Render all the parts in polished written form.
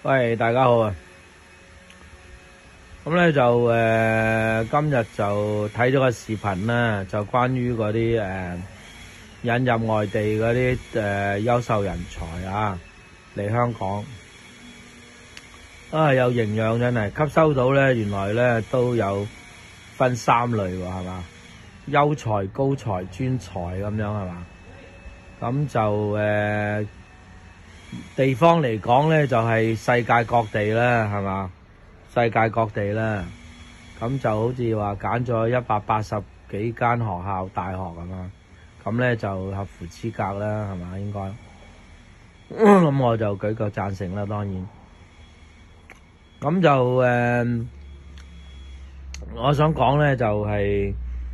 喂，大家好啊！咁咧就今日就睇咗個視頻啦，就關於嗰啲引入外地嗰啲優秀人才啊嚟香港啊，有營養真係吸收到咧，原來咧都有分3類喎，係嘛？優才、高才、專才咁樣係嘛？咁就地方嚟講咧，就係世界各地啦，係嘛？世界各地啦，咁就好似話揀咗180幾間學校大學咁嘛，咁咧就合乎資格啦，係嘛？應該咁我就舉腳贊成啦，當然。咁就我想講咧就係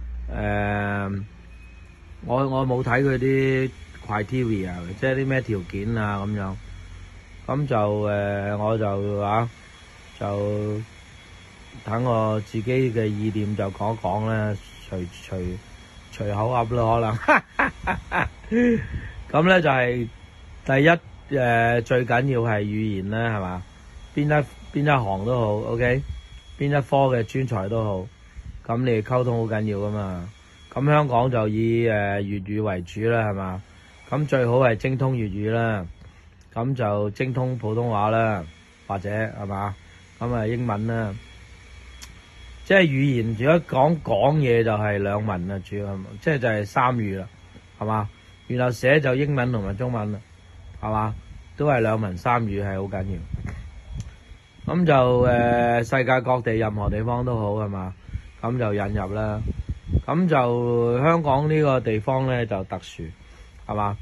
我冇睇佢啲criteria， 即係啲咩條件啊咁樣，咁就我就等我自己嘅意念就講講啦，隨口噏啦可能。咁咧就係第一最緊要係語言啦，係嘛？邊一行都好 ，OK， 邊一科嘅專才都好，咁你溝通好緊要噶嘛。咁香港就以粵語為主啦，係嘛？咁最好係精通粵語啦，咁就精通普通話啦，或者係嘛？咁啊英文啦，即係語言如果講嘢就係2文啦，主要即係就係3語啦，係嘛？然後寫就英文同埋中文啦，係嘛？都係2文3語係好緊要。咁就世界各地任何地方都好，係嘛？咁就引入啦。咁就香港呢個地方咧就特殊，係嘛？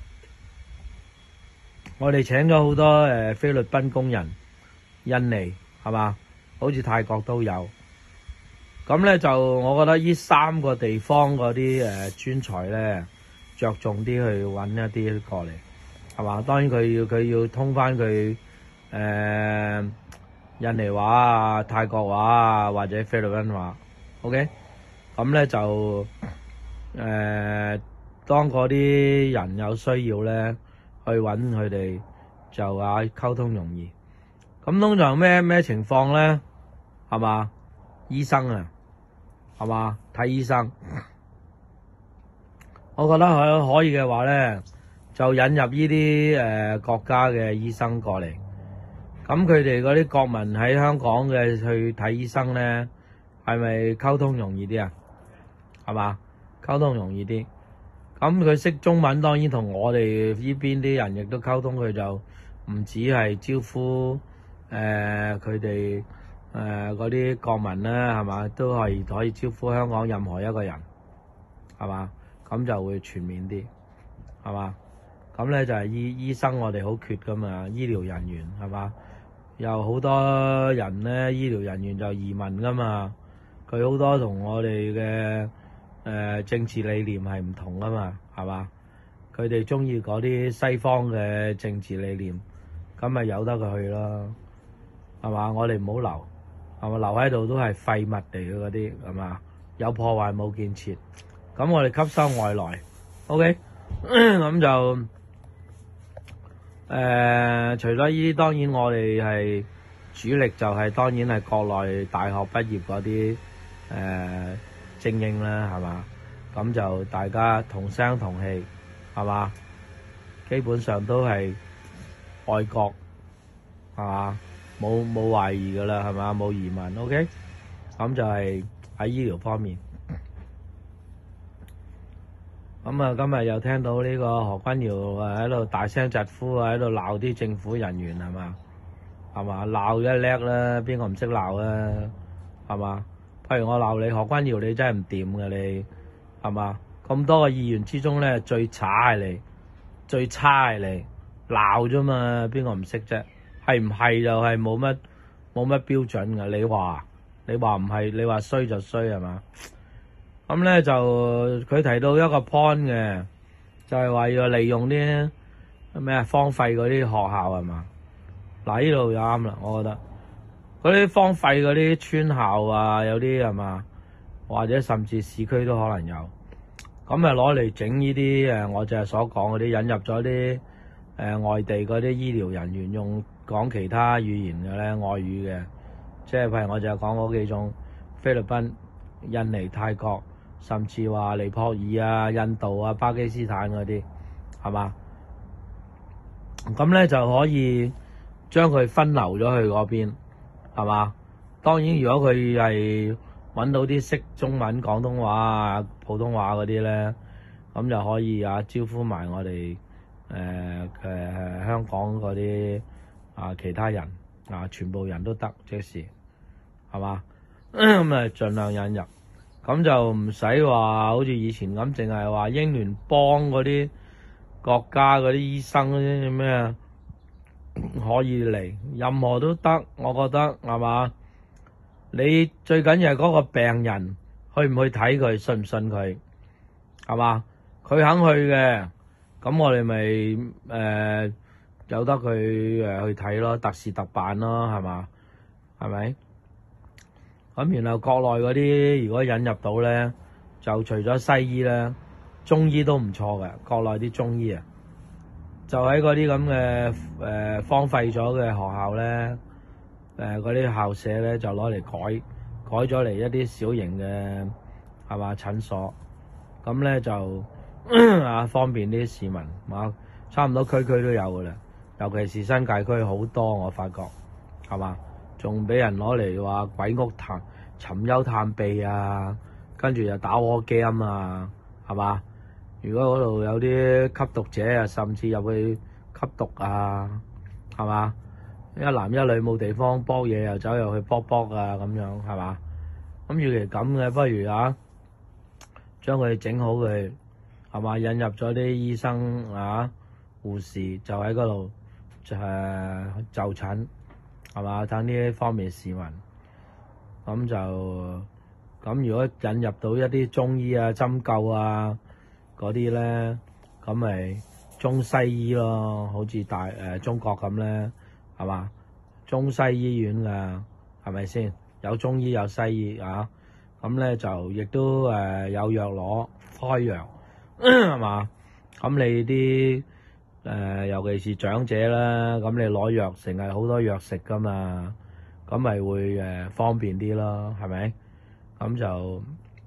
我哋請咗好多菲律賓工人、印尼，係嘛？好似泰國都有。咁咧就我覺得呢3個地方嗰啲專才咧，着重啲去揾一啲過嚟，係嘛？當然佢要通翻佢印尼話啊、泰國話啊或者菲律賓話 ，OK？ 咁咧就當嗰啲人有需要咧，去揾佢哋就溝通容易。咁通常咩情況咧？係嘛？醫生啊，係嘛？睇醫生，我覺得可以嘅話咧，就引入呢啲國家嘅醫生過嚟。咁佢哋嗰啲國民喺香港嘅去睇醫生咧，係咪溝通容易啲啊？係嘛？溝通容易啲。咁佢識中文，當然同我哋呢邊啲人亦都溝通，佢就唔止係招呼佢哋嗰啲國民啦，係嘛？都係可以招呼香港任何一個人，係嘛？咁就會全面啲，係嘛？咁咧就係醫生，我哋好缺噶嘛，醫療人員係嘛？有好多人咧，醫療人員就移民噶嘛，佢好多同我哋嘅政治理念係唔同噶嘛，係嘛？佢哋中意嗰啲西方嘅政治理念，咁咪由得佢去咯，係嘛？我哋唔好留，係嘛？留喺度都係廢物嚟嘅嗰啲，係嘛？有破壞冇建設，咁我哋吸收外來 ，OK， 咁就除咗呢啲，當然我哋係主力就係當然係國內大學畢業嗰啲精英啦，係嘛？咁就大家同聲同氣，係嘛？基本上都係愛國，係嘛？冇懷疑噶啦，係嘛？冇疑問 ，OK？ 咁就係喺醫療方面。咁啊，今日又聽到呢個何君堯喺度大聲疾呼喺度鬧啲政府人員，係嘛？係嘛？鬧一叻啦，邊個唔識鬧啊？係嘛？譬如我鬧你何君堯，你真係唔掂嘅你，係嘛？咁多個議員之中咧，最差係你，最差係你，鬧啫嘛，邊個唔識啫？係唔係就係冇乜標準㗎？你話唔係，你話衰就衰，係嘛？咁咧就佢提到一個 point 嘅，就係話要利用啲咩荒廢嗰啲學校，係嘛？嗱，呢度就啱啦，我覺得嗰啲荒廢嗰啲村校啊，有啲係嘛，或者甚至市區都可能有，咁啊攞嚟整呢啲我就係所講嗰啲引入咗啲外地嗰啲醫療人員用講其他語言嘅咧，外語嘅，即係譬如我就講嗰幾種菲律賓、印尼、泰國，甚至話尼泊爾啊、印度啊、巴基斯坦嗰啲，係嘛？咁咧就可以將佢分流咗去嗰邊，係嘛？當然，如果佢係揾到啲識中文、廣東話啊、普通話嗰啲咧，咁就可以招呼埋我哋香港嗰啲其他人全部人都得，即是係嘛？咁盡量引入，咁就唔使話好似以前咁，淨係話英聯邦嗰啲國家嗰啲醫生嗰啲咩可以嚟，任何都得，我覺得係嘛？你最緊要係嗰個病人去唔去睇佢，信唔信佢，係嘛？佢肯去嘅，咁我哋咪由得佢去睇咯，特事特辦咯，係嘛？係咪？咁然後國內嗰啲如果引入到咧，就除咗西醫咧，中醫都唔錯嘅。國內啲中醫啊，就喺嗰啲咁嘅荒廢咗嘅學校咧，嗰啲校舍咧就攞嚟改咗嚟一啲小型嘅係嘛診所，咁咧就方便啲市民，差唔多區區都有噶啦，尤其是新界區好多，我發覺係嘛，仲俾人攞嚟話鬼屋尋幽探秘啊，跟住又打窩 game 啊，係嘛？如果嗰度有啲吸毒者啊，甚至入去吸毒啊，係嘛？一男一女冇地方搏嘢，又走入去搏啊，咁樣係嘛？咁與其咁嘅，不如將佢整好佢，係嘛？引入咗啲醫生護士就喺嗰度就診，係嘛？等呢方面市民，咁如果引入到一啲中醫啊、針灸啊嗰啲咧，咁咪中西醫咯，好似中國咁咧，係嘛？中西醫院㗎，係咪先？有中醫有西醫咁咧就亦都有藥攞開藥，係嘛？咁你啲尤其是長者啦，咁你攞藥成日好多藥食㗎嘛，咁咪會方便啲咯，係咪？咁就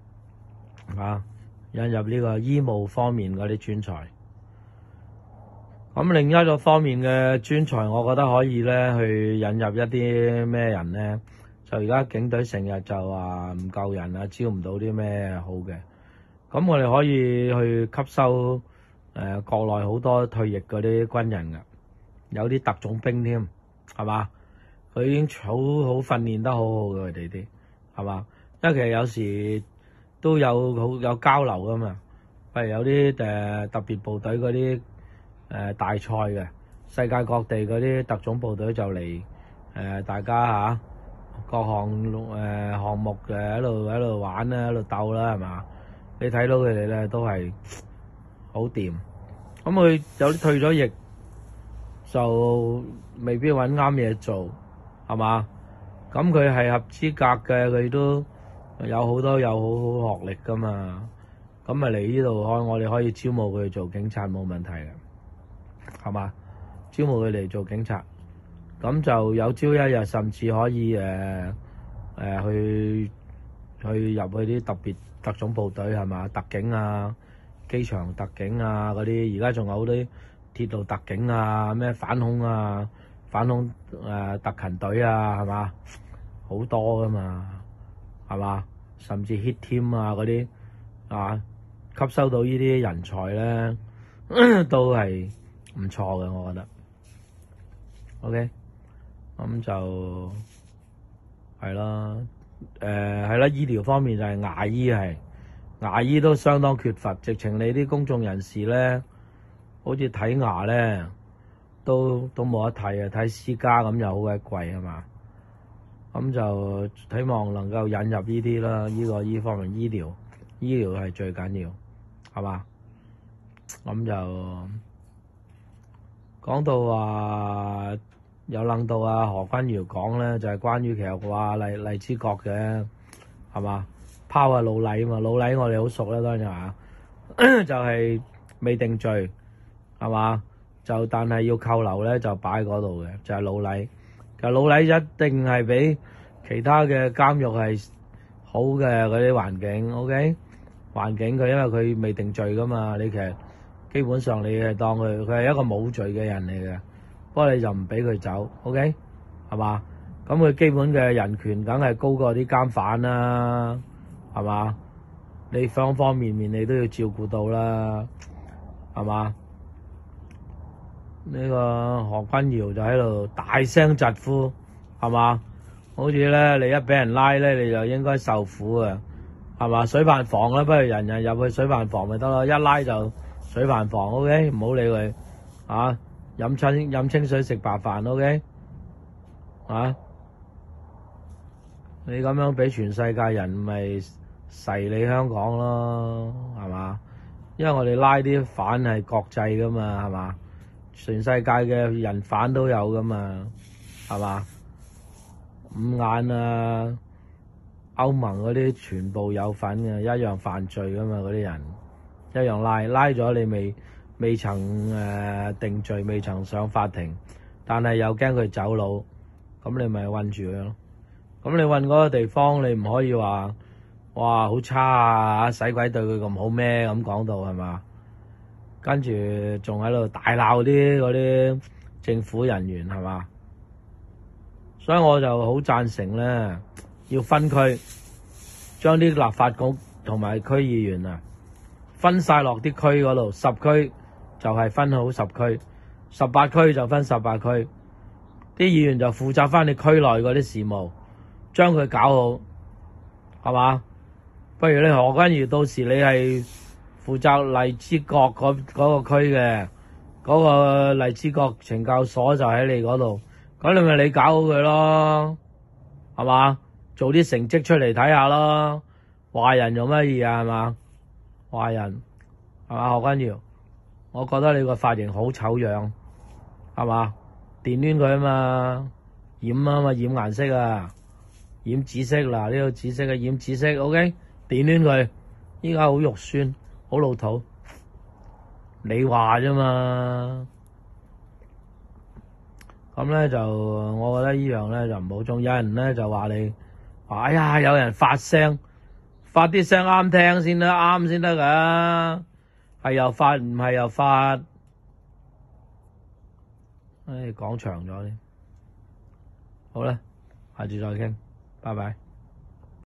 引入呢個醫務方面嗰啲專才。咁另一個方面嘅專才，我覺得可以咧去引入一啲咩人咧？就而家警隊成日就話唔夠人啊，招唔到啲咩好嘅。咁我哋可以去吸收國內好多退役嗰啲軍人㗎，有啲特種兵添，係嘛？佢已經好訓練得好好嘅，佢哋啲係嘛？因為其實有時都有交流㗎嘛，譬如有啲特別部隊嗰啲大賽嘅，世界各地嗰啲特種部隊就嚟大家各項項目喺度玩啦，喺度鬥啦，係嘛？你睇到佢哋咧都係好掂。咁佢有啲退咗役就未必揾啱嘢做，係嘛？咁佢係合資格嘅，佢都有好多有好學歷噶嘛。咁咪嚟呢度我哋可以招募佢做警察冇問題嘅，係嘛？招募佢嚟做警察，咁就有朝一日甚至可以去入去啲特別特種部隊，係嘛？特警啊、機場特警啊嗰啲，而家仲有好多鐵路特警啊、咩反恐特勤隊啊，係嘛？好多噶嘛，係嘛？甚至 hit team 啊嗰啲吸收到呢啲人才咧，都係唔錯嘅，我覺得。OK，咁就係啦，係啦，醫療方面就係牙醫都相當缺乏，直情你啲公眾人士咧，好似睇牙咧都冇得睇啊，睇私家咁又好鬼貴，係嘛？咁就希望能夠引入呢啲啦，呢方面醫療係最緊要，係嘛？咁就講到話有諗到何君堯講咧，就係關於其實話荔枝角嘅，係嘛？拋老禮嘛，老禮我哋好熟啦，當然就係未定罪，係嘛？ 就但係要扣留咧就擺喺嗰度嘅，就係老禮。其實老禮一定係比其他嘅監獄係好嘅嗰啲環境 ，OK？ 環境佢因為佢未定罪噶嘛，你其實基本上你係當佢係一個冇罪嘅人嚟嘅，不過你就唔俾佢走 ，OK？ 係嘛？咁佢基本嘅人權梗係高過啲監犯啦，係嘛？你方方面面你都要照顧到啦，係嘛？呢個何君堯就喺度大聲疾呼，係嘛？好似咧你一俾人拉咧，你就應該受苦啊，係嘛？水飯房啦，不如人人入去水飯房咪得咯，一拉就水飯房 ，OK？ 唔好理佢，啊，飲清水食白飯 ，OK？ 啊，你咁樣俾全世界人咪噬你香港咯，係嘛？因為我哋拉啲犯係國際噶嘛，係嘛？全世界嘅人犯都有噶嘛，係嘛？五眼啊，歐盟嗰啲全部有份嘅，一樣犯罪噶嘛，嗰啲人一樣拉咗你未曾定罪，未曾上法庭，但係又驚佢走佬，咁你咪韞住佢咯。咁你韞嗰個地方，你唔可以話哇好差啊，使鬼對佢咁好咩？咁講到係嘛？跟住仲喺度大鬧嗰啲政府人員係嘛？所以我就好贊成咧，要分區，將啲立法局同埋區議員啊分晒落啲區嗰度，10區就係分好10區，18區就分18區，啲議員就負責翻你區內嗰啲事務，將佢搞好，係嘛？不如你何君堯到時你係負責荔枝角嗰個區嘅，嗰個荔枝角懲教所就喺你嗰度。咁你咪你搞好佢咯，係嘛？做啲成績出嚟睇下咯。壞人有乜嘢啊？係嘛？壞人係嘛？何君堯，我覺得你個髮型好醜樣，係嘛？電攣佢啊嘛，染啊嘛，染顏色啊，染紫色嗱，呢個紫色嘅染紫色 ，OK？ 電攣佢，依家好肉酸，好老土，你話啫嘛？咁咧就，我覺得呢樣咧就唔好中。有人咧就話你，哎呀，有人發聲，發啲聲啱聽先得，啱先得噶，係又發，唔係又發，講長咗啲。好啦，下次再傾，拜拜。